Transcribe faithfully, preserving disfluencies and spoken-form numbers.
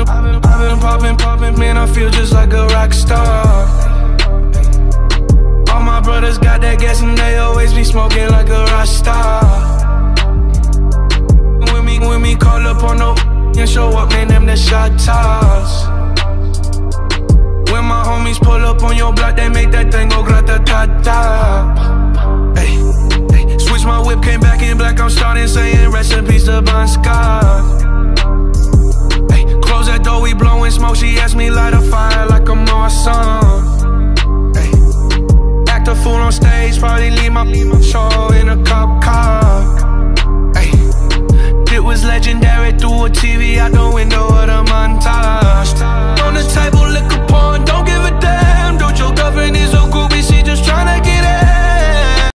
been, I've been, I've been popping, popping, man, I feel just like a rock star. All my brothers got that gas and they always be smoking like a rock star. When me, when me call up on no and show up, man, them the shot toss. When my homies pull up on your block, they make that thing go grata-ta-ta. Hey, hey, switch my whip, came back in black, I'm starting saying rest in peace to Bon Scott. Hey, close that door, we blowing smoke, she asked me light a fire like I'm awesome. Hey, act a fool on stage, probably leave my, leave my show in a cop car.